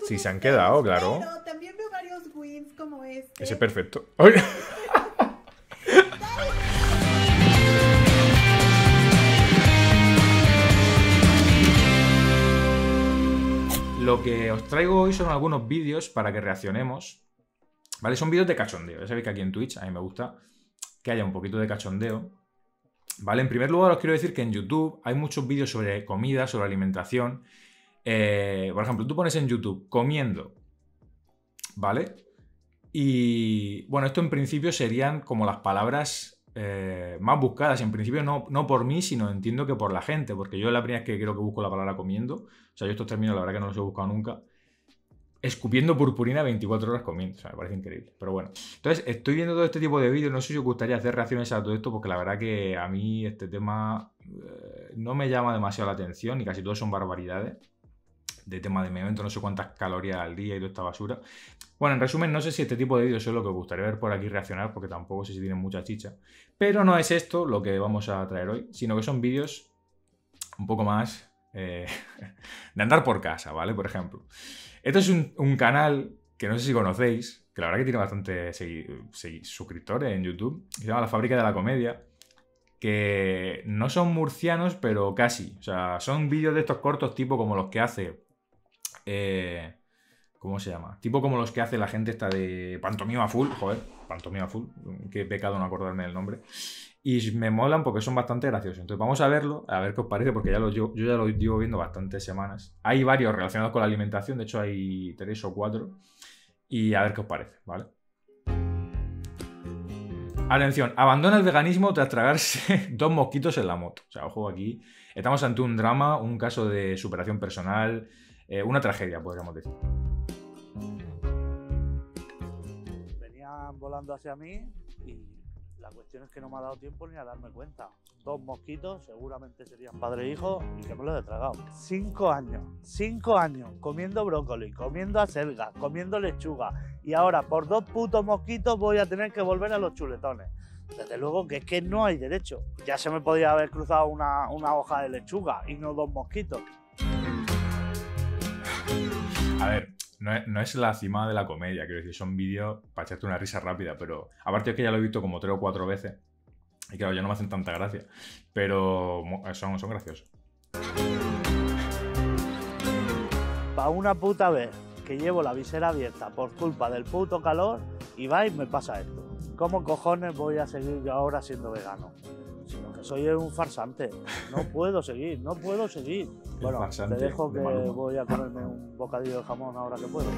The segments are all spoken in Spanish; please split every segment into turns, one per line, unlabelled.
Sí, se han quedado, claro.
Pero también veo varios wins como este.
Ese es perfecto. ¡Ay! Lo que os traigo hoy son algunos vídeos para que reaccionemos. ¿Vale? Son vídeos de cachondeo. Ya sabéis que aquí en Twitch a mí me gusta que haya un poquito de cachondeo. ¿Vale? En primer lugar os quiero decir que en YouTube hay muchos vídeos sobre comida, sobre alimentación. Por ejemplo, tú pones en YouTube comiendo, ¿vale? Y bueno, esto en principio serían como las palabras más buscadas. En principio no por mí, sino entiendo que por la gente, porque yo es la primera vez que creo que busco la palabra comiendo. O sea, yo estos términos la verdad que no los he buscado nunca. Escupiendo purpurina 24 horas comiendo. O sea, me parece increíble. Pero bueno. Entonces, estoy viendo todo este tipo de vídeos. No sé si os gustaría hacer reacciones a todo esto, porque la verdad que a mí este tema no me llama demasiado la atención y casi todos son barbaridades. De tema de momento, no sé cuántas calorías al día y toda esta basura. Bueno, en resumen, no sé si este tipo de vídeos es lo que os gustaría ver por aquí reaccionar, porque tampoco sé si tienen mucha chicha. Pero no es esto lo que vamos a traer hoy, sino que son vídeos un poco más de andar por casa, ¿vale? Por ejemplo. Esto es un canal que no sé si conocéis, que la verdad que tiene bastante suscriptores en YouTube, que se llama La Fábrica de la Comedia, que no son murcianos, pero casi. O sea, son vídeos de estos cortos tipo como los que hace... ¿cómo se llama? Tipo como los que hace la gente esta de Pantomima Full. Joder, Pantomima Full. Qué pecado no acordarme del nombre. Y me molan porque son bastante graciosos. Entonces vamos a verlo, a ver qué os parece, porque yo ya lo llevo viendo bastantes semanas. Hay varios relacionados con la alimentación, de hecho hay 3 o 4. Y a ver qué os parece, ¿vale? Atención, abandona el veganismo tras tragarse 2 mosquitos en la moto. O sea, ojo aquí. Estamos ante un drama, un caso de superación personal, una tragedia, podríamos decir.
Venían volando hacia mí y la cuestión es que no me ha dado tiempo ni a darme cuenta. 2 mosquitos, seguramente serían padre e hijo, y que me los he tragado. 5 años comiendo brócoli, comiendo acelga, comiendo lechuga, y ahora por 2 putos mosquitos voy a tener que volver a los chuletones. Desde luego que es que no hay derecho. Ya se me podía haber cruzado una hoja de lechuga y no 2 mosquitos.
A ver, no es la cima de la comedia, quiero decir, son vídeos para echarte una risa rápida, pero aparte es que ya lo he visto como 3 o 4 veces y claro, ya no me hacen tanta gracia, pero son graciosos.
Para una puta vez que llevo la visera abierta por culpa del puto calor y va y me pasa esto. ¿Cómo cojones voy a seguir yo ahora siendo vegano? Sino que soy un farsante. No puedo seguir. Bueno, te dejo que voy a comerme un bocadillo de jamón ahora que puedo.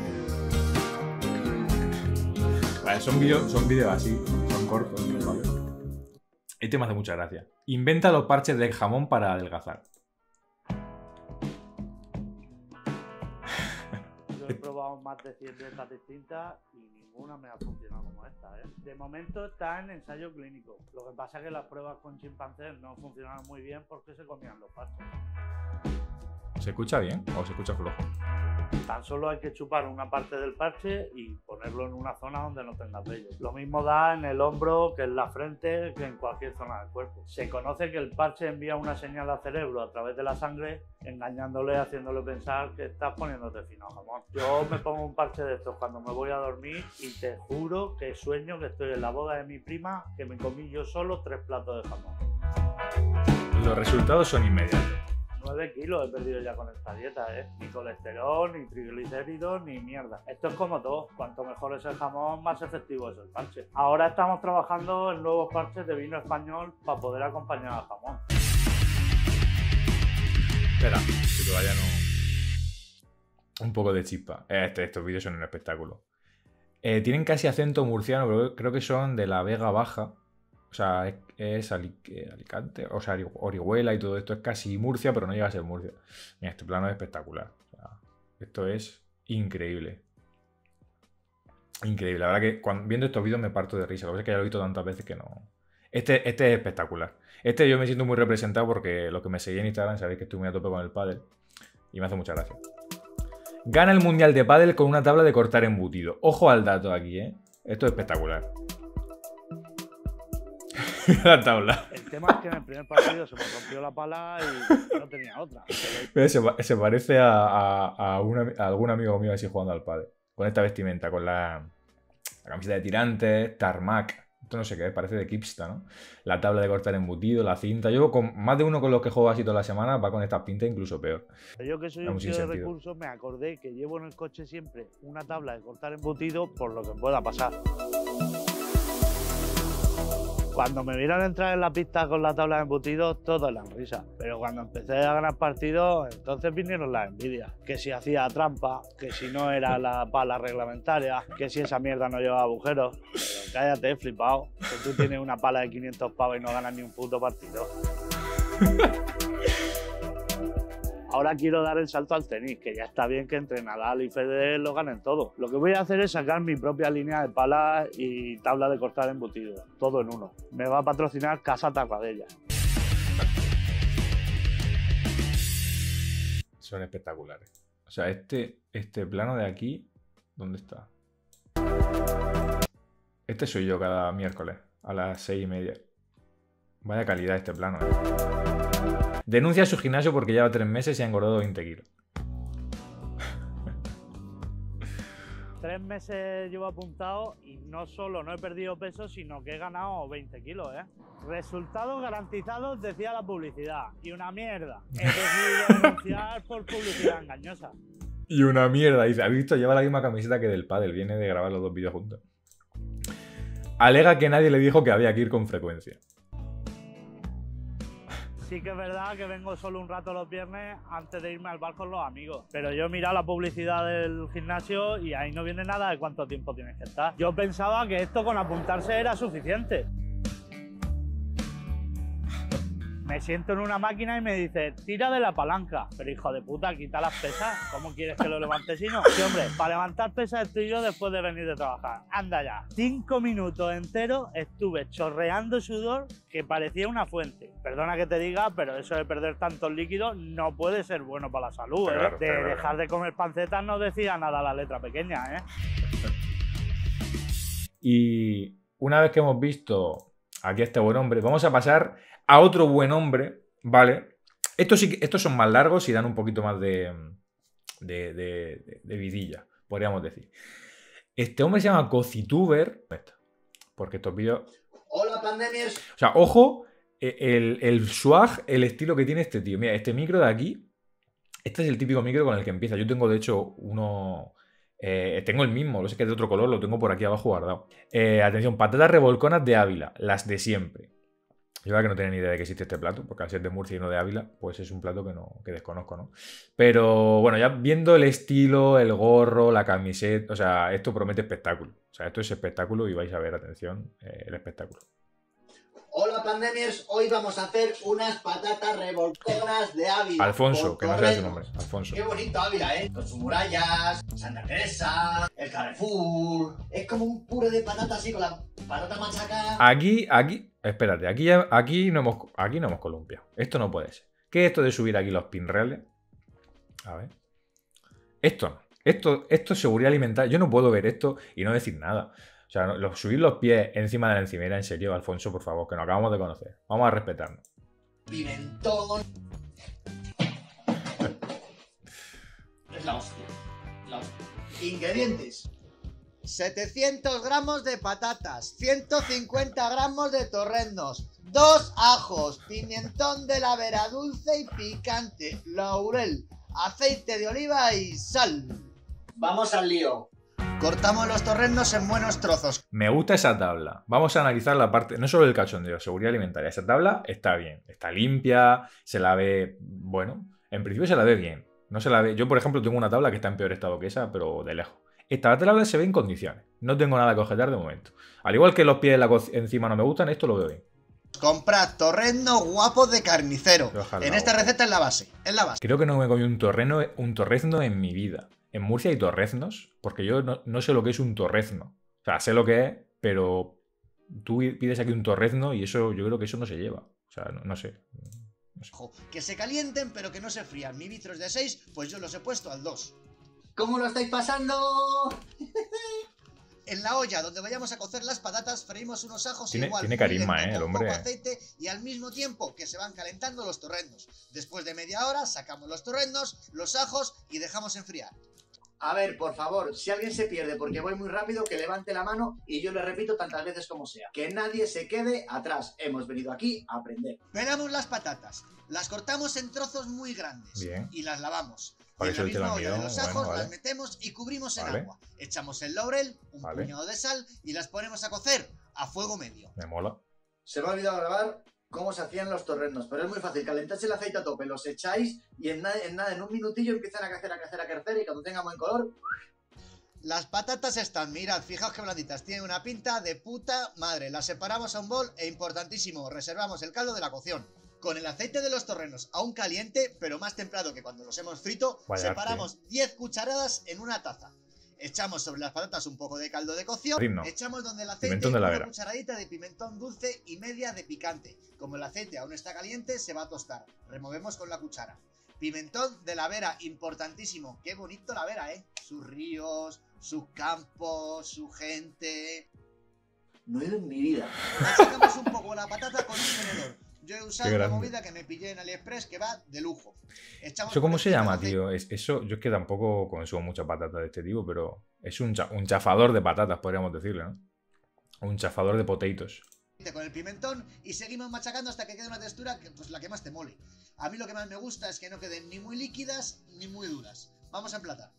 Vale, son vídeos así, son cortos, ¿vale? Este me hace mucha gracia. Inventa los parches de jamón para adelgazar.
Yo he probado más de 100 dietas distintas y ninguna me ha funcionado como esta, ¿eh? De momento está en ensayo clínico. Lo que pasa es que las pruebas con chimpancés no funcionaron muy bien porque se comían los parches.
¿Se escucha bien o se escucha flojo?
Tan solo hay que chupar una parte del parche y ponerlo en una zona donde no tengas vello. Lo mismo da en el hombro, que en la frente, que en cualquier zona del cuerpo. Se conoce que el parche envía una señal al cerebro a través de la sangre, engañándole, haciéndole pensar que estás poniéndote fino jamón. Yo me pongo un parche de estos cuando me voy a dormir y te juro que sueño que estoy en la boda de mi prima, que me comí yo solo 3 platos de jamón.
Los resultados son inmediatos.
9 kilos he perdido ya con esta dieta, ¿eh? Ni colesterol, ni triglicéridos, ni mierda. Esto es como todo. Cuanto mejor es el jamón, más efectivo es el parche. Ahora estamos trabajando en nuevos parches de vino español para poder acompañar al jamón.
Espera, que todavía no... Un poco de chispa. Estos vídeos son un espectáculo. Tienen casi acento murciano, pero creo que son de la Vega Baja. O sea, es Alicante, o sea, Orihuela y todo esto es casi Murcia, pero no llega a ser Murcia. Mira, este plano es espectacular. O sea, esto es increíble. Increíble. La verdad que viendo estos vídeos me parto de risa. Lo que pasa es que ya lo he visto tantas veces que no... Este es espectacular. Este yo me siento muy representado porque los que me seguís en Instagram sabéis que estoy muy a tope con el pádel. Y me hace mucha gracia. Gana el mundial de pádel con una tabla de cortar embutido. Ojo al dato aquí, ¿eh? Esto es espectacular. la tabla.
El tema es que en el primer partido se me rompió la pala y no tenía otra.
Se parece a algún amigo mío así jugando al pádel. Con esta vestimenta, con la camiseta de tirantes, tarmac. Esto no sé qué es, parece de Kipsta, ¿no? La tabla de cortar embutido, la cinta. Yo con más de uno con los que juego así toda la semana va con estas pintas incluso peor.
Yo que soy un tío de recursos me acordé que llevo en el coche siempre una tabla de cortar embutido por lo que pueda pasar. Cuando me vieron entrar en la pista con la tabla de embutidos, todos eran risa. Pero cuando empecé a ganar partidos, entonces vinieron las envidias. Que si hacía trampa, que si no era la pala reglamentaria, que si esa mierda no llevaba agujeros. Pero cállate, flipado, que tú tienes una pala de 500 pavos y no ganas ni un puto partido. Ahora quiero dar el salto al tenis, que ya está bien que entre Nadal y Federer lo ganen todo. Lo que voy a hacer es sacar mi propia línea de palas y tabla de cortar embutido, todo en uno. Me va a patrocinar Casa Tarradella.
Son espectaculares. O sea, este plano de aquí, ¿dónde está? Este soy yo cada miércoles a las 6:30. Vaya calidad este plano, Denuncia a su gimnasio porque lleva 3 meses y ha engordado 20 kilos.
3 meses llevo apuntado y no solo no he perdido peso, sino que he ganado 20 kilos, Resultados garantizados, decía la publicidad. Y una mierda. He decidido denunciar por publicidad engañosa.
Y una mierda. Dice, ¿has visto? Lleva la misma camiseta que del pádel. Viene de grabar los 2 vídeos juntos. Alega que nadie le dijo que había que ir con frecuencia.
Sí que es verdad que vengo solo un rato los viernes antes de irme al bar con los amigos. Pero yo he mirado la publicidad del gimnasio y ahí no viene nada de cuánto tiempo tienes que estar. Yo pensaba que esto con apuntarse era suficiente. Me siento en una máquina y me dice, tira de la palanca. Pero hijo de puta, quita las pesas. ¿Cómo quieres que lo levante si no? Sí, hombre, para levantar pesas estoy yo después de venir de trabajar. Anda ya. 5 minutos enteros estuve chorreando sudor que parecía una fuente. Perdona que te diga, pero eso de perder tantos líquidos no puede ser bueno para la salud,
Claro,
De dejar de comer pancetas no decía nada la letra pequeña,
Y una vez que hemos visto aquí a este buen hombre, vamos a pasar a otro buen hombre, ¿vale? Estos son más largos y dan un poquito más de vidilla, podríamos decir. Este hombre se llama Cocituber, porque estos vídeos...
Hola, pandemias.
O sea, ojo, el swag, el estilo que tiene este tío. Mira, este micro de aquí, este es el típico micro con el que empieza. Yo tengo, de hecho, uno... tengo el mismo, lo sé que es de otro color, lo tengo por aquí abajo guardado. Atención, patatas revolconas de Ávila, las de siempre. Yo que no tenía ni idea de que existe este plato, porque al ser de Murcia y no de Ávila, pues es un plato que desconozco, ¿no? Pero bueno, ya viendo el estilo, el gorro, la camiseta, o sea, esto promete espectáculo. O sea, esto es espectáculo y vais a ver, atención, el espectáculo.
Hola, pandemias. Hoy vamos a hacer unas patatas revolconas de Ávila.
Alfonso, que no sé su nombre. Alfonso.
Qué bonito Ávila, Con sus murallas, Santa Teresa, el Carrefour. Es como un puré de patata así con la patata machacada.
Aquí, espérate, aquí no hemos columpiado. Esto no puede ser. ¿Qué es esto de subir aquí los pinreles? A ver. Esto no. Esto es seguridad alimentaria. Yo no puedo ver esto y no decir nada. O sea, subir los pies encima de la encimera, en serio, Alfonso, por favor, que nos acabamos de conocer. Vamos a respetarnos.
Pimentón. Es la hostia. Ingredientes. 700 gramos de patatas, 150 gramos de torrendos, 2 ajos, pimentón de la vera dulce y picante, laurel, aceite de oliva y sal. Vamos al lío. Cortamos los torrendos en buenos trozos.
Me gusta esa tabla. Vamos a analizar la parte, no solo el cachondeo, seguridad alimentaria. Esa tabla está bien, está limpia, se la ve, bueno, en principio se la ve bien. No se la ve. Yo, por ejemplo, tengo una tabla que está en peor estado que esa, pero de lejos. Esta tabla se ve en condiciones. No tengo nada que objetar de momento. Al igual que los pies encima no me gustan, esto lo veo bien.
Comprad torrendo guapo de carnicero.
Ojalá,
en esta receta es la base.
Creo que no me comí un torrezno en mi vida. En Murcia hay torreznos, porque yo no sé lo que es un torrezno. O sea, sé lo que es, pero tú pides aquí un torrezno y eso, yo creo que eso no se lleva. O sea, no sé.
Que se calienten, pero que no se frían. Mi vitro es de 6, pues yo los he puesto al 2. ¿Cómo lo estáis pasando? En la olla donde vayamos a cocer las patatas freímos unos ajos
Tiene
igual.
carisma,
muy lento,
el
con
hombre.
poco aceite y al mismo tiempo que se van calentando los torrendos. Después de media hora sacamos los torrendos, los ajos y dejamos enfriar.
A ver, por favor, si alguien se pierde porque voy muy rápido, que levante la mano y yo le repito tantas veces como sea. Que nadie se quede atrás. Hemos venido aquí a aprender.
Pelamos las patatas, las cortamos en trozos muy grandes.
Bien.
Y las lavamos.
Para
Y
que
en la
suelte el
misma olla de
almidón,
los
bueno,
ajos
vale.
las metemos y cubrimos en
Vale.
agua. Echamos el laurel, un
Vale.
puñado de sal y las ponemos a cocer a fuego medio.
Me mola.
Se me ha olvidado grabar cómo se hacían los torrendos, pero es muy fácil. Calentáis el aceite a tope, los echáis y en un minutillo empiezan a crecer y cuando tengan buen color...
Las patatas están, mirad, fijaos que blanditas, tienen una pinta de puta madre. Las separamos a un bol e importantísimo, reservamos el caldo de la cocción. Con el aceite de los torrenos aún caliente, pero más templado que cuando los hemos frito,
Vaya
separamos 10 cucharadas en una taza. Echamos sobre las patatas un poco de caldo de cocción,
Digno.
echamos donde el aceite
Pimentón de la
una
Vera.
cucharadita de pimentón dulce y media de picante. Como el aceite aún está caliente, se va a tostar. Removemos con la cuchara. Pimentón de la Vera, importantísimo. Qué bonito la Vera, ¿eh? Sus ríos, sus campos, su gente.
No he ido en mi vida.
Machacamos un poco la patata con un tenedor. Yo he usado
Qué
una
grande.
movida que me pillé en AliExpress que va de lujo. Echamos
¿Eso cómo
por
se
encima
llama,
el aceite.
tío? Eso, yo es que tampoco consumo mucha patata de este tipo, pero es un chafador de patatas, podríamos decirle, ¿no? Un chafador de potatoes.
Con el pimentón y seguimos machacando hasta que quede una textura que, pues, la que más te mole. A mí lo que más me gusta es que no queden ni muy líquidas ni muy duras. Vamos a emplatar.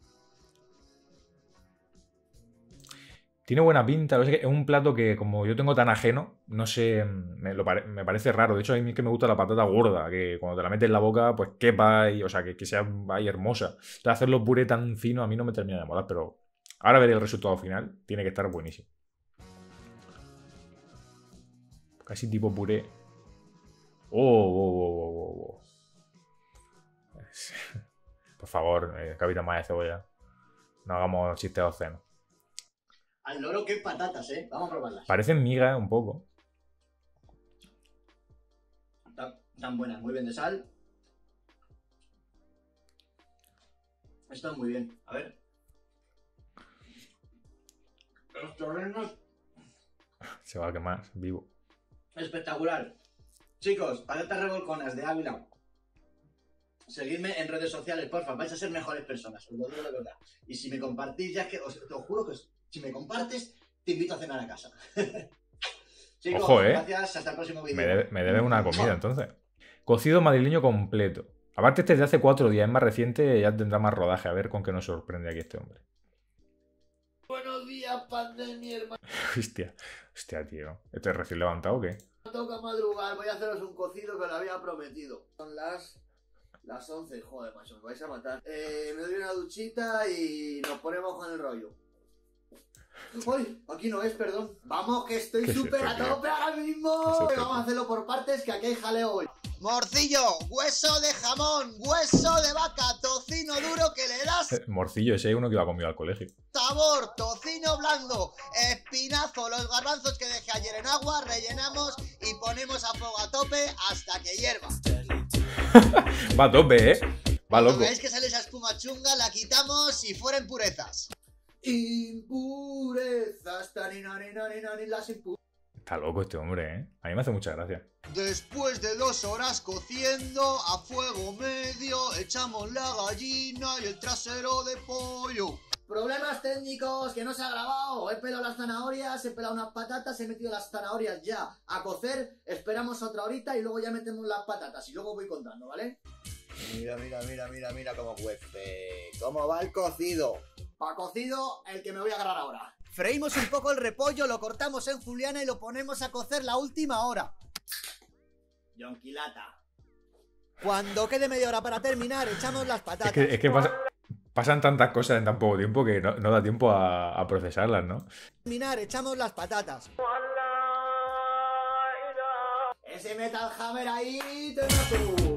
Tiene buena pinta, pero es que es un plato que como yo tengo tan ajeno, no sé, me parece raro. De hecho, a mí es que me gusta la patata gorda, que cuando te la metes en la boca, pues quepa y, o sea, que sea ahí hermosa. Entonces, hacerlo puré tan fino a mí no me termina de molar, pero ahora veré el resultado final. Tiene que estar buenísimo. Casi tipo puré. Oh. Por favor, Capitán Maya de Cebolla. No hagamos chistes obscenos.
Al loro, qué patatas, ¿eh? Vamos a probarlas.
Parecen migas un poco.
Tan buenas, muy bien de sal. Están muy bien. A ver. Los torrenos,
Se va a quemar vivo.
espectacular. Chicos, patatas revolconas de Ávila. Seguidme en redes sociales, porfa. Vais a ser mejores personas, os lo digo de verdad. Y si me compartís, ya que os juro que si me compartes, te invito a cenar a casa. Chicos,
Ojo,
gracias. Hasta el próximo vídeo.
Me debe una comida, entonces. Cocido madrileño completo. Aparte, este es de hace 4 días, es más reciente, ya tendrá más rodaje. A ver con qué nos sorprende aquí este hombre.
Buenos días, pandemia, hermano.
Hostia, tío. ¿Este es recién levantado o qué?
Toca madrugar, voy a haceros un cocido que os había prometido. Son las 11, joder, macho, me vais a matar. Me doy una duchita y nos ponemos con el rollo. Uy, aquí no es, perdón. Vamos, que estoy
¿Qué es
súper
esto,
a
tío?
tope ahora mismo.
¿Qué es esto,
Vamos a hacerlo por partes, que aquí hay jaleo hoy.
Morcillo, hueso de jamón, hueso de vaca, tocino duro que le das
Morcillo, ese es uno que iba conmigo al colegio.
sabor, tocino blando, espinazo, los garbanzos que dejé ayer en agua, rellenamos y ponemos a fuego a tope hasta que hierva.
Va a tope, ¿eh? Va
Cuando
loco.
veáis que sale esa espuma chunga, la quitamos si fuera impurezas.
Impurezas, taninaninaninani, las impurezas.
Está loco este hombre, ¿eh? A mí me hace mucha gracia.
Después de 2 horas cociendo a fuego medio, echamos la gallina y el trasero de pollo.
Problemas técnicos, que no se ha grabado. He pelado las zanahorias, he pelado unas patatas, he metido las zanahorias ya a cocer. Esperamos otra horita y luego ya metemos las patatas. Y luego voy contando, ¿vale?
Mira cómo cuece. ¿Cómo va el cocido?
Para cocido, el que me voy a agarrar ahora.
Freímos un poco el repollo, lo cortamos en juliana y lo ponemos a cocer la última hora.
Yonquilata.
Cuando quede media hora para terminar, echamos las patatas.
Es que pasan tantas cosas en tan poco tiempo que no da tiempo a procesarlas, ¿no?
Terminar, echamos las patatas.
Ese Metal Hammer ahí, te mato.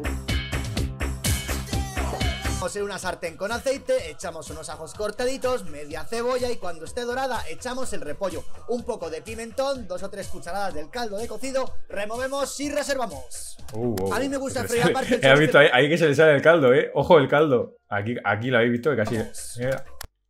En una sartén con aceite, echamos unos ajos cortaditos, media cebolla y cuando esté dorada echamos el repollo, un poco de pimentón, 2 o 3 cucharadas del caldo de cocido, removemos y reservamos. A mí me gusta freír aparte el
¿Has visto ahí que se le sale el caldo, eh? Ojo el caldo. Aquí lo habéis visto que casi...
Vamos.
Mira.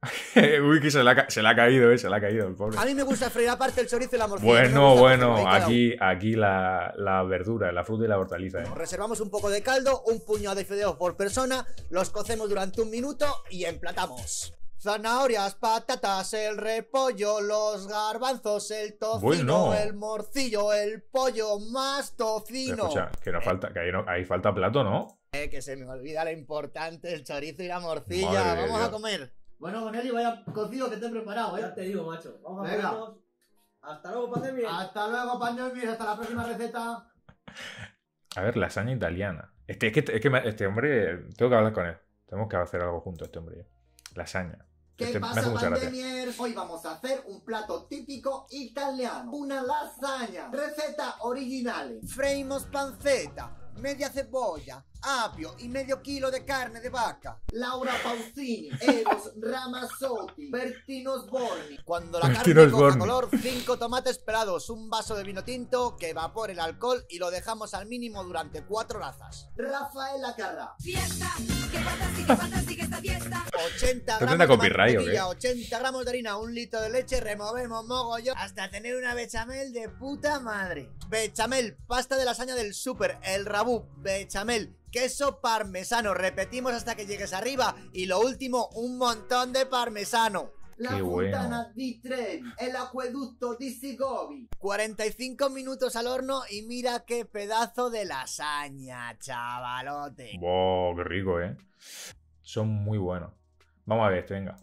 Uy, que se le ha caído, se le ha caído el pobre.
A mí me gusta freír aparte el chorizo y la morcilla.
Bueno, aquí la verdura, la fruta y la hortaliza,
Reservamos un poco de caldo, un puñado de fideos por persona, los cocemos durante 1 minuto y emplatamos. Zanahorias, patatas, el repollo, los garbanzos, el tocino, el morcillo, el pollo, más tocino.
Pero escucha, que nos falta, que ahí falta plato, ¿no?
Que se me olvida lo importante, el chorizo y la morcilla.
Madre
Vamos
Dios.
a comer.
Bueno, Bonelli, vaya cocido que te he preparado,
Ya te digo, macho. Vamos a
Venga.
vernos. Hasta luego, pandemia.
Hasta luego, Pandemia, hasta la próxima receta.
A ver, lasaña italiana. Este hombre, tengo que hablar con él. Tenemos que hacer algo juntos, este hombre. Lasaña.
¿Qué
Me
pasa,
hace mucha gracia.
pandemiers? Hoy vamos a hacer un plato típico italiano. Una lasaña. Receta original. Freímos panceta, media cebolla, apio y medio kilo de carne de vaca. Laura Pausini, Eros Ramazzotti, Bertino Sborni. Cuando la
Bertino
carne coja
Sborni.
color, 5 tomates pelados, un vaso de vino tinto que evapore el alcohol y lo dejamos al mínimo durante 4 horas. Rafaela Carrà.
Fiesta, qué fantástica esta fiesta.
80
¿Esto
gramos
tendrá
de
copyright o qué?
mantequilla, 80 gramos de harina, 1 litro de leche, removemos mogollón hasta tener una bechamel de puta madre. Bechamel, pasta de lasaña del súper, el rabú, bechamel, queso parmesano, repetimos hasta que llegues arriba y lo último, un montón de parmesano. La
Qué bueno.
fontana di Trevi, el acueducto di Sigovi. 45 minutos al horno y mira qué pedazo de lasaña, chavalote.
Wow, qué rico, Son muy buenos. Vamos a ver, venga.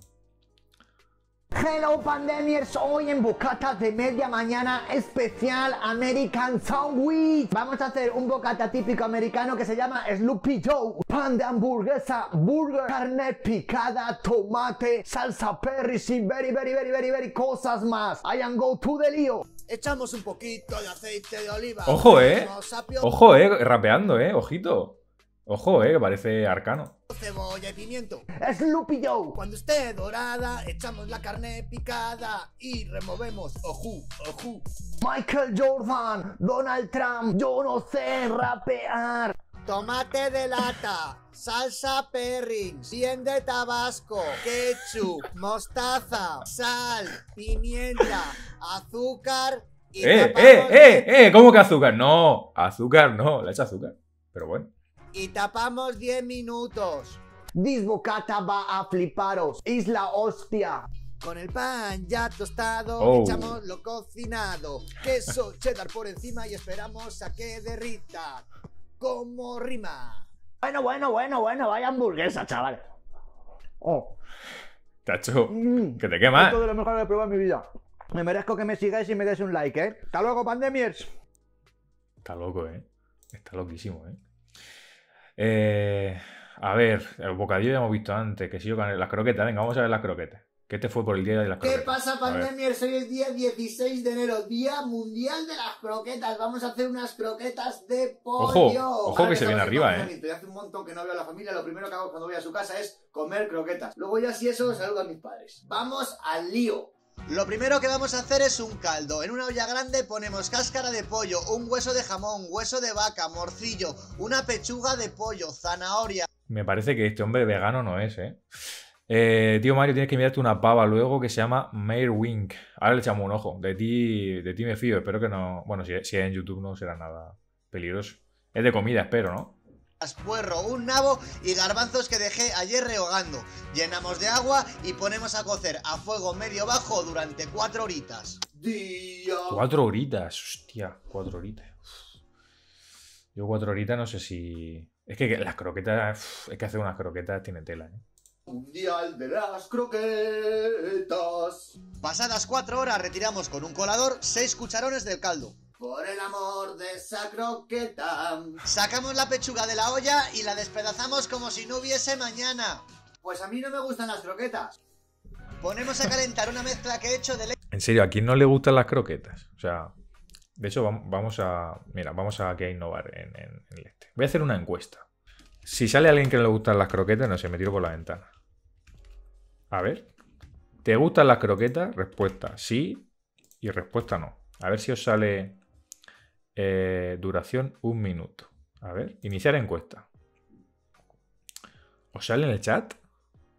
Hello Pandemiers, hoy en bocata de media mañana especial American Sandwich. Vamos a hacer un bocata típico americano que se llama Sloopy Joe. Pan de hamburguesa, burger, carne picada, tomate, salsa perry y very cosas más. I am go to the lío. Echamos un poquito de aceite de oliva.
Ojo,
ponemos apio,
Ojo, rapeando, ojito. Ojo, que parece arcano.
cebolla y pimiento. Sloopy Joe. Cuando esté dorada, echamos la carne picada y removemos. Ojú. Michael Jordan, Donald Trump, yo no sé rapear. Tomate de lata, salsa perrin, 100 de tabasco, ketchup, mostaza, sal, pimienta, azúcar y tapamos
¿Cómo que azúcar? No, azúcar no, le echa azúcar. Pero bueno.
y tapamos 10 minutos. This bocata va a fliparos. Es la hostia. Con el pan ya tostado,
Oh.
echamos lo cocinado. Queso cheddar por encima y esperamos a que derrita. Como rima. Bueno, vaya hamburguesa, chaval. Oh.
Tacho, que te quemas.
Esto de lo mejor que he probado en mi vida. Me merezco que me sigáis y me des un like, ¿eh? Hasta luego, pandemiers.
Está loco, Está loquísimo, A ver, el bocadillo ya hemos visto antes, que si yo las croquetas, venga, vamos a ver las croquetas. Que este fue por el día de las croquetas.
¿Qué pasa,
A ver.
pandemiers? Hoy es día 16 de enero, Día Mundial de las Croquetas. Vamos a hacer unas croquetas de pollo.
Ojo que se viene arriba,
Hace un montón que no veo a la familia. Lo primero que hago cuando voy a su casa es comer croquetas. Luego ya si eso, saludo a mis padres. Vamos al lío. Lo primero que vamos a hacer es un caldo. En una olla grande ponemos cáscara de pollo, un hueso de jamón, hueso de vaca, morcillo, una pechuga de pollo, zanahoria.
Me parece que este hombre vegano no es, Tío Mario, tienes que mirarte una pava luego que se llama Mare Wink. Ahora le echamos un ojo. De ti me fío. Espero que no. Bueno, si es en YouTube no será nada peligroso. Es de comida, espero, ¿no?
Puerro, un nabo y garbanzos que dejé ayer rehogando. Llenamos de agua y ponemos a cocer a fuego medio bajo durante 4 horitas.
4 horitas, hostia, 4 horitas. Yo 4 horitas no sé si. Es que las croquetas. Es que hacer unas croquetas tiene tela,
Mundial de las croquetas. Pasadas 4 horas retiramos con un colador 6 cucharones del caldo. Por el amor de esa croqueta. Sacamos la pechuga de la olla y la despedazamos como si no hubiese mañana. Pues a mí no me gustan las croquetas. Ponemos a calentar una mezcla que he hecho de leche.
En serio, ¿a quién no le gustan las croquetas? O sea, de hecho, vamos a. Mira, vamos a innovar en este. Voy a hacer una encuesta. Si sale alguien que no le gustan las croquetas, no sé, me tiro por la ventana. A ver. ¿Te gustan las croquetas? Respuesta sí y respuesta no. A ver si os sale duración 1 minuto. A ver, iniciar encuesta. ¿Os sale en el chat?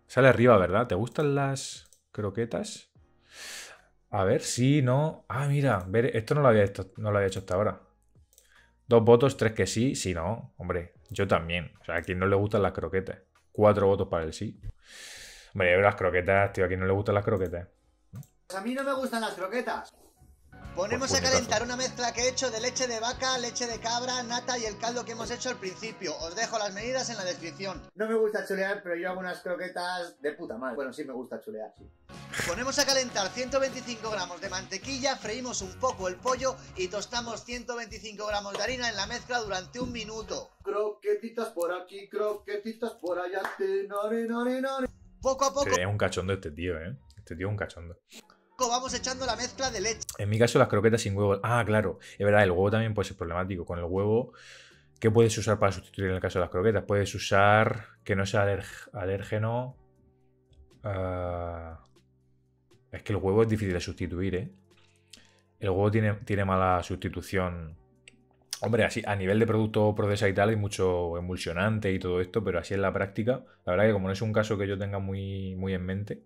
Sale arriba, ¿verdad? ¿Te gustan las croquetas? A ver, sí, no. Ah, mira, ver, esto no lo había hecho hasta ahora. 2 votos, 3 que sí, sí, no. Hombre, yo también. O sea, a quien no le gustan las croquetas. 4 votos para el sí. Hombre, las croquetas, tío, a quien no le gustan las croquetas.
Pues a mí no me gustan las croquetas.
Ponemos
Pues
a
puñetazo.
calentar una mezcla que he hecho de leche de vaca, leche de cabra, nata y el caldo que hemos hecho al principio. Os dejo las medidas en la descripción.
No me gusta chulear, pero yo hago unas croquetas de puta madre. Bueno, sí me gusta chulear, sí.
Ponemos a calentar 125 gramos de mantequilla, freímos un poco el pollo y tostamos 125 gramos de harina en la mezcla durante 1 minuto.
Croquetitas por aquí, croquetitas por allá.
Poco a poco
Sí, es un cachondo este tío, ¿eh? Este tío es un cachondo.
vamos echando la mezcla de leche.
En mi caso, las croquetas sin huevo. Ah, claro. Es verdad, el huevo también puede ser problemático. Con el huevo, ¿qué puedes usar para sustituir en el caso de las croquetas? Puedes usar que no sea alérgeno. Es que el huevo es difícil de sustituir, ¿eh? El huevo tiene mala sustitución. Hombre, así a nivel de producto procesado y tal, hay mucho emulsionante y todo esto, pero así en la práctica, la verdad que como no es un caso que yo tenga muy, muy en mente,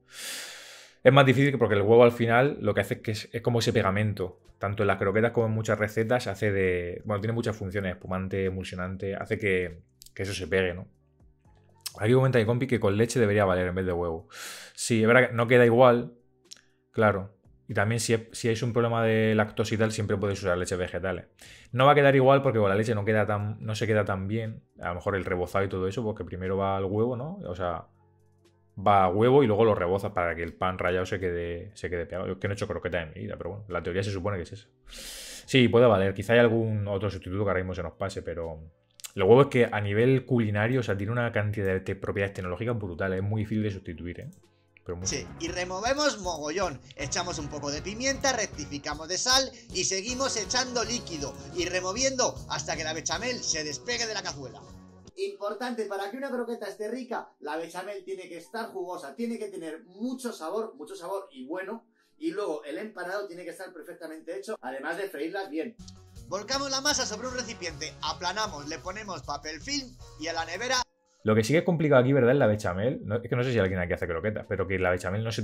es más difícil porque el huevo al final lo que hace es que es como ese pegamento. Tanto en las croquetas como en muchas recetas hace de... Bueno, tiene muchas funciones, espumante, emulsionante, hace que eso se pegue, ¿no? Aquí comenta mi compi que con leche debería valer en vez de huevo. Sí, es verdad que no queda igual, claro. Y también si es un problema de lactosa y tal, siempre puedes usar leches vegetales. No va a quedar igual porque con la leche no se queda tan bien. A lo mejor el rebozado y todo eso, porque primero va al huevo, ¿no? O sea, va a huevo y luego lo rebozas para que el pan rallado se quede pegado. Yo es que no he hecho croquetas en mi vida, pero bueno, la teoría se supone que es eso. Sí, puede valer. Quizá hay algún otro sustituto que ahora mismo se nos pase, pero... Lo huevo es que a nivel culinario, o sea, tiene una cantidad de propiedades tecnológicas brutales. Es muy difícil de sustituir, ¿eh? Pero muy
Sí, y removemos mogollón. Echamos un poco de pimienta, rectificamos de sal y seguimos echando líquido y removiendo hasta que la bechamel se despegue de la cazuela.
Importante, para que una croqueta esté rica, la bechamel tiene que estar jugosa, tiene que tener mucho sabor y bueno, y luego el empanado tiene que estar perfectamente hecho, además de freírlas bien.
Volcamos la masa sobre un recipiente, aplanamos, le ponemos papel film y a la nevera.
Lo que sí que es complicado aquí, ¿verdad? Es la bechamel. Es que no sé si alguien aquí hace croquetas, pero que la bechamel no se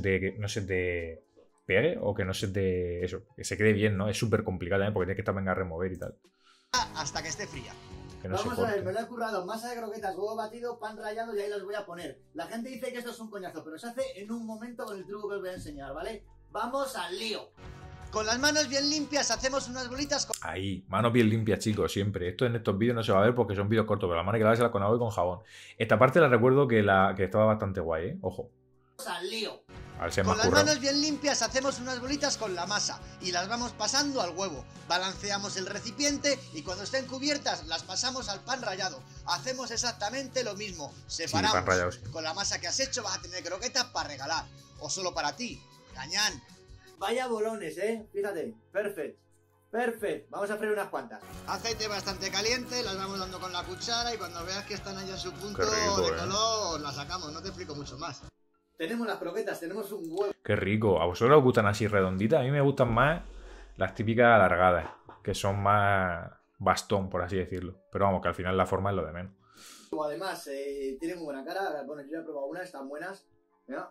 te pegue o que no se te... Eso, que se quede bien, ¿no? Es súper complicado también porque tienes que estar venga a remover y tal.
Hasta que esté fría.
Que no se
Vamos a ver,
corte.
me lo he currado, masa de croquetas, huevo batido, pan rallado y ahí los voy a poner. La gente dice que esto es un coñazo, pero se hace en un momento con el truco que os voy a enseñar, ¿vale? ¡Vamos al lío!
Con las manos bien limpias hacemos unas bolitas con...
Ahí, manos bien limpias, chicos, siempre. Esto en estos vídeos no se va a ver porque son vídeos cortos, pero la mano hay que lavársela con agua y con jabón. Esta parte la recuerdo que estaba bastante guay, ¿eh? Ojo.
¡Vamos al lío!
Al ser
Con
más
las
currado.
manos bien limpias hacemos unas bolitas con la masa y las vamos pasando al huevo. Balanceamos el recipiente y cuando estén cubiertas las pasamos al pan rallado. Hacemos exactamente lo mismo. Separamos.
pan rallado, sí.
Con la masa que has hecho vas a tener croquetas para regalar. O solo para ti. Gañán.
Vaya bolones, fíjate, perfecto. Vamos a freír unas cuantas.
Aceite bastante caliente, las vamos dando con la cuchara y cuando veas que están ahí en su punto
Qué rico,
de color, las sacamos. No te explico mucho más.
Tenemos las croquetas, tenemos un huevo.
Qué rico. ¿A vosotros os gustan así redonditas? A mí me gustan más las típicas alargadas, que son más bastón, por así decirlo. Pero vamos, que al final la forma es lo de menos.
Además, tiene muy buena cara. Bueno, yo ya he probado unas, están buenas. Mira.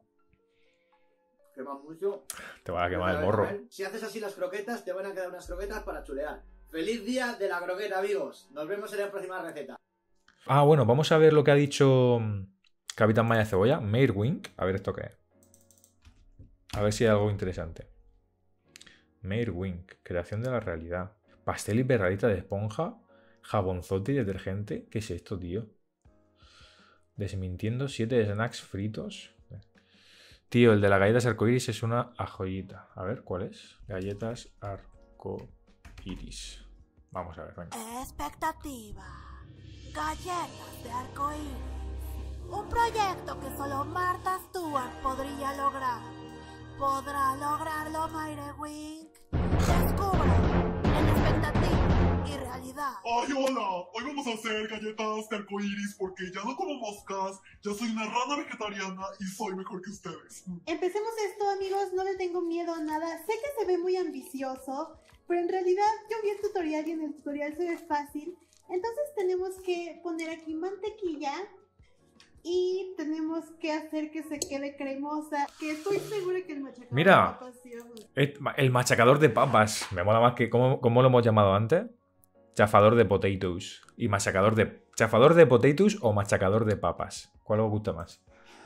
Queman mucho.
Te va a quemar el morro.
Si haces así las croquetas, te van a quedar unas croquetas para chulear. ¡Feliz día de la croqueta, amigos! Nos vemos en la próxima receta.
Ah, bueno, vamos a ver lo que ha dicho Capitán Maya Cebolla. Mairwink. A ver esto qué es. A ver si hay algo interesante. Mairwink. Creación de la realidad. Pastel y perradita de esponja. Jabonzote y detergente. ¿Qué es esto, tío? Desmintiendo 7 snacks fritos. Tío, el de las galletas arcoiris es una joyita. A ver, ¿cuál es? Galletas arcoiris. Vamos a ver, venga.
Expectativa. Galletas de arcoíris. Un proyecto que solo Martha Stewart podría lograr. ¿Podrá lograrlo Mairwink? Descubra en expectativa y realidad.
Ay, hola, hoy vamos a hacer galletas de arcoiris porque ya no como moscas, ya soy una rana vegetariana y soy mejor que ustedes.
Empecemos esto, amigos, no le tengo miedo a nada. Sé que se ve muy ambicioso, pero en realidad yo vi el tutorial y en el tutorial se ve fácil. Entonces tenemos que poner aquí mantequilla, Y tenemos que hacer que se quede cremosa. Que estoy segura que el machacador
Mira.
de papas sí va a funcionar.
El machacador de papas. Me mola más que... ¿Cómo lo hemos llamado antes? Chafador de potatoes. Y machacador de... ¿Chafador de potatoes o machacador de papas? ¿Cuál os gusta más?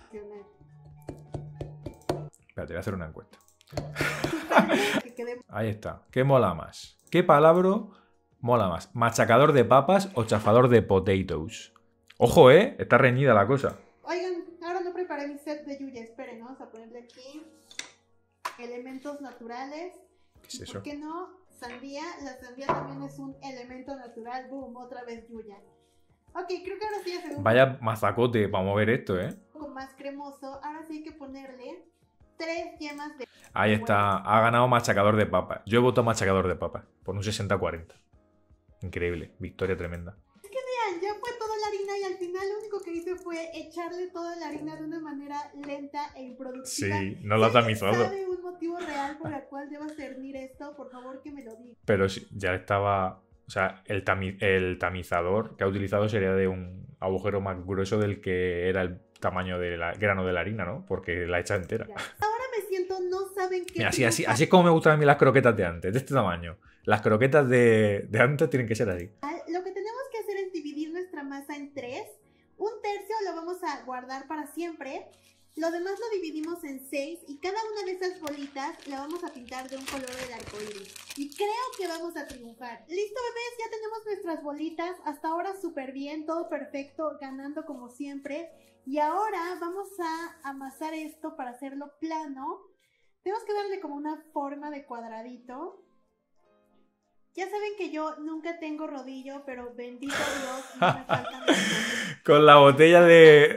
Espérate, voy a hacer una encuesta.
Que quede
Ahí está. ¿Qué mola más? ¿Qué palabra mola más? ¿Machacador de papas o chafador de potatoes? Ojo, está reñida la cosa.
Oigan, ahora no preparé mi set de Yuya. Esperen, vamos a ponerle aquí elementos naturales.
¿Qué es eso?
¿Por qué no? Sandía. La sandía también es un elemento natural. Boom, otra vez Yuya. Ok, creo que ahora sí hace un
Vaya mazacote para mover esto,
poco más cremoso. Ahora sí hay que ponerle 3 yemas de
Ahí está. Ha ganado machacador de papas. Yo he votado machacador de papas. Por un 60-40. Increíble. Victoria tremenda.
Vean, ya fue toda la harina y al final lo único que hice fue echarle toda la harina de una manera lenta e improductiva.
Sí, no lo ha
Si alguien
tamizado.
¿Sabe un motivo real por el cual deba cernir esto? Por favor que me lo diga.
Pero sí, ya estaba... O sea, el tamizador que ha utilizado sería de un agujero más grueso del que era el tamaño del grano de la harina, ¿no? Porque la hecha entera.
Ya. Ahora me siento, no saben qué.
Mira, así es como me gustan a mí las croquetas de antes, de este tamaño. Las croquetas de antes tienen que ser así.
Lo que tenemos que hacer es dividir nuestra masa en 3. Un tercio lo vamos a guardar para siempre. Lo demás lo dividimos en 6 y cada una de esas bolitas la vamos a pintar de un color del arco iris. Y creo que vamos a triunfar. Listo, bebés, ya tenemos nuestras bolitas. Hasta ahora súper bien, todo perfecto, ganando como siempre. Y ahora vamos a amasar esto para hacerlo plano. Tenemos que darle como una forma de cuadradito. Ya saben que yo nunca tengo rodillo, pero bendito Dios, no me faltan los dedos.
Con la botella de...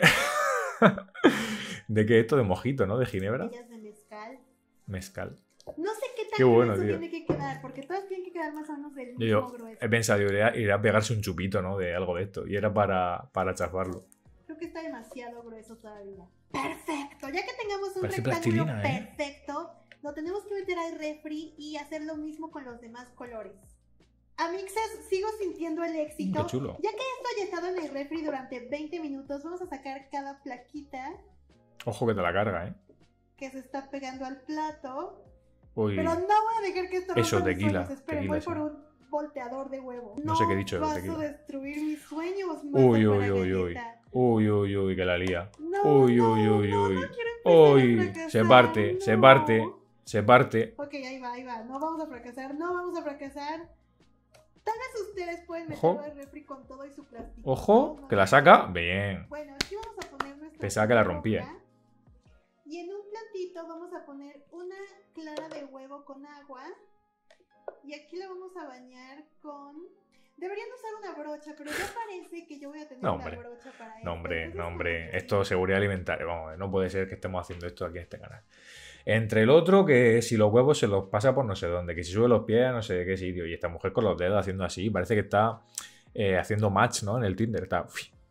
¿De qué esto? De mojito, ¿no? De ginebra.
Botellas de mezcal.
Mezcal.
No sé qué tan
Qué bueno,
grueso
tío.
tiene que quedar, porque todas tienen que quedar más o menos del mismo
Yo
grueso.
he pensado, iré a pegarse un chupito, ¿no? De algo de esto. Y era para chafarlo.
Creo que está demasiado grueso todavía. Perfecto, ya que tengamos un
Parece
rectángulo
plastilina,
perfecto, lo tenemos que meter al refri y hacer lo mismo con los demás colores. Amixes, sigo sintiendo el éxito.
Qué chulo.
Ya que esto haya estado en el refri durante 20 minutos, vamos a sacar cada plaquita
Ojo que te la carga, ¿eh?
que se está pegando al plato.
Uy.
Pero no voy a dejar que esto
Eso,
rompa mis
tequila,
sueños. Esperen,
tequila,
voy
sí.
por un volteador de huevo.
No sé qué he dicho de
vas
tequila.
a destruir mis sueños,
Uy,
masa
uy,
para
uy, uy.
galleta.
Uy, que la lía.
No,
Uy,
no,
uy, uy,
no,
uy.
no quiero empezar a
Uy,
fracasar,
se parte, se
no.
parte, se parte.
Ok, ahí va. No vamos a fracasar, no vamos a fracasar. Tal vez ustedes pueden
Ojo.
meterlo al refri con todo y su plástico.
Ojo,
No,
que
no.
la saca. Bien.
Bueno, aquí vamos a poner nuestra
Pensaba que la
roca.
rompía.
Y en un platito vamos a poner una clara de huevo con agua. Y aquí la vamos a bañar con... Deberían usar una brocha, pero ya parece que yo voy a tener
No,
una
hombre.
brocha para esto.
No, hombre,
Entonces,
no, hombre.
vamos a
Esto es seguridad alimentaria. Vamos, no puede ser que estemos haciendo esto aquí en este canal. Entre el otro, que si los huevos se los pasa por no sé dónde, que si sube los pies a no sé qué sitio. Y esta mujer con los dedos haciendo así. Parece que está haciendo match, ¿no? En el Tinder. Está...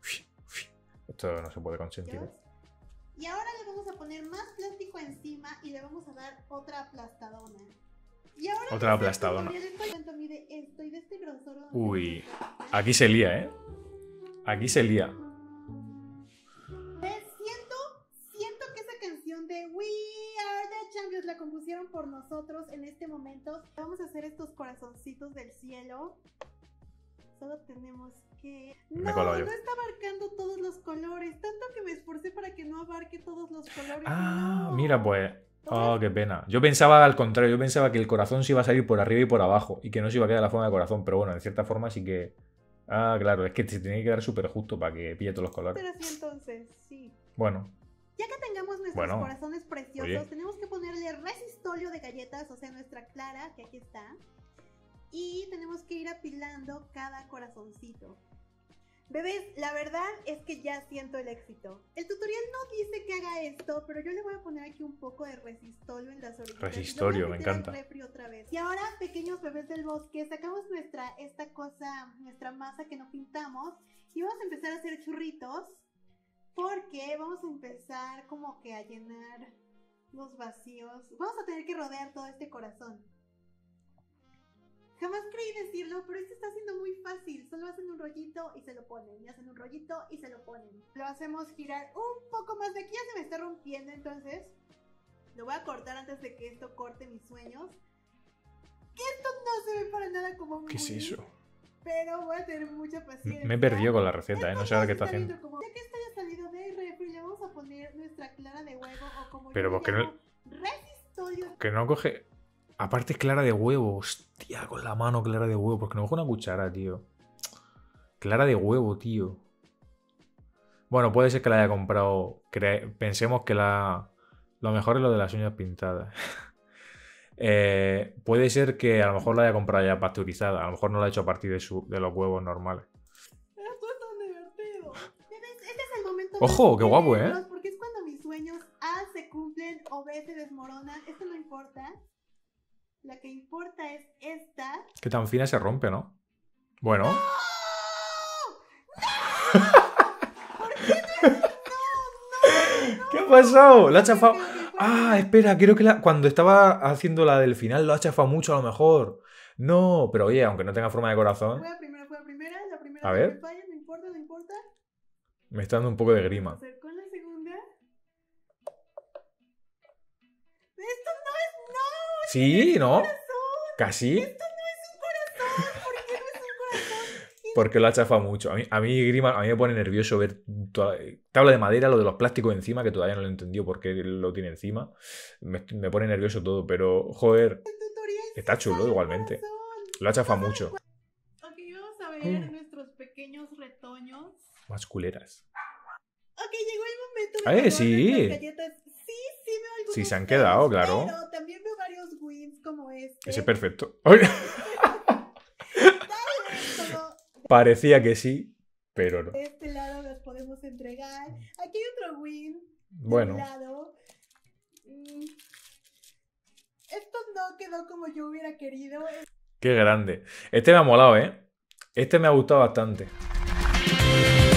Esto no se puede consentir.
Dios. Y ahora le vamos a poner más plástico encima y le vamos a dar otra aplastadona. Y ahora
Otra aplastadona.
¿Cuánto mide esto? Y de este grosor vamos a
Uy,
hacer-
aquí se lía, ¿eh? Aquí se lía.
¿Ves? Siento que esa canción de We Are the Champions la compusieron por nosotros en este momento. Vamos a hacer estos corazoncitos del cielo. Solo tenemos que...
Me he
No,
colado yo.
no está abarcando todos los colores. Tanto que me esforcé para que no abarque todos los colores.
Ah,
No.
mira, pues. Oh, qué pena. Yo pensaba al contrario. Yo pensaba que el corazón se iba a salir por arriba y por abajo. Y que no se iba a quedar la forma de corazón. Pero bueno, en cierta forma sí que. Ah, claro. Es que se tenía que quedar súper justo para que pille todos los colores.
Pero así entonces, sí.
Bueno,
Ya que tengamos nuestros
Bueno,
corazones preciosos,
oye.
tenemos que ponerle resistolio de galletas, o sea, nuestra clara, que aquí está. Y tenemos que ir apilando cada corazoncito. Bebés, la verdad es que ya siento el éxito. El tutorial no dice que haga esto, pero yo le voy a poner aquí un poco de resistolio en las orillas.
Resistolio,
Lo voy a
me
meter al
encanta.
refri otra vez. Y ahora, pequeños bebés del bosque, sacamos nuestra masa que no pintamos y vamos a empezar a hacer churritos. Porque vamos a empezar como que a llenar los vacíos. Vamos a tener que rodear todo este corazón. Jamás creí decirlo, pero esto está siendo muy fácil. Solo hacen un rollito y se lo ponen. Y hacen un rollito y se lo ponen. Lo hacemos girar un poco más. De aquí ya se me está rompiendo, entonces lo voy a cortar antes de que esto corte mis sueños. Que esto no se ve para nada como un
¿Qué es
win,
eso?
pero voy a tener mucha paciencia.
Me he perdido con la receta, no sé ahora qué está haciendo.
Ya que esto haya salido del refri, le vamos a poner nuestra clara de huevo o como
Pero
yo
¿por qué
le
no-
llamo, resistolio.
Que no coge... Aparte es clara de huevo. Hostia, con la mano clara de huevo. Porque no coge una cuchara, tío. Clara de huevo, tío. Bueno, puede ser que la haya comprado... Pensemos que lo mejor es lo de las uñas pintadas. Puede ser que a lo mejor la haya comprado ya pasteurizada. A lo mejor no la ha hecho a partir de los huevos normales.
Esto es tan divertido. Este es el momento
Ojo,
más
qué guapo,
divertido, porque es cuando mis sueños A se cumplen o B se desmoronan. Esto no importa. La que importa es esta.
Que tan fina se rompe, ¿no? Bueno. ¿Qué ha pasado? La ha chafado. Ah, espera, creo que cuando estaba haciendo la del final lo ha chafado mucho a lo mejor. No, pero oye, aunque no tenga forma de corazón,
Fue la primera, la primera
A
que
ver.
me falla, no importa, no importa.
me está dando un poco de
Vamos a
grima.
hacer con la segunda. Esto no es,
¿Sí? ¿no?
corazón.
¿Casi?
Esto no es un corazón. ¿Por qué no es un corazón?
Porque lo ha chafado mucho. A mí grima, a mí me pone nervioso ver tabla de madera, lo de los plásticos encima, que todavía no lo he entendido por qué lo tiene encima. Me pone nervioso todo, pero joder,
El tutorial sí
está chulo
sale
igualmente.
corazón.
Lo ha chafado mucho.
Ok, vamos a ver nuestros pequeños retoños.
Más culeras.
Ok, llegó el momento de evaluar
sí.
nuestras galletas. Sí veo algunos
Sí, se han
fails,
quedado, claro.
Pero también veo varios wins como este.
Ese es perfecto. Ay,
Tal vez como
parecía que sí, pero no.
de este lado los podemos entregar. Aquí hay otro win. De
Bueno,
un lado. Esto no quedó como yo hubiera querido.
qué grande. Este me ha molado, ¿eh? Este me ha gustado bastante.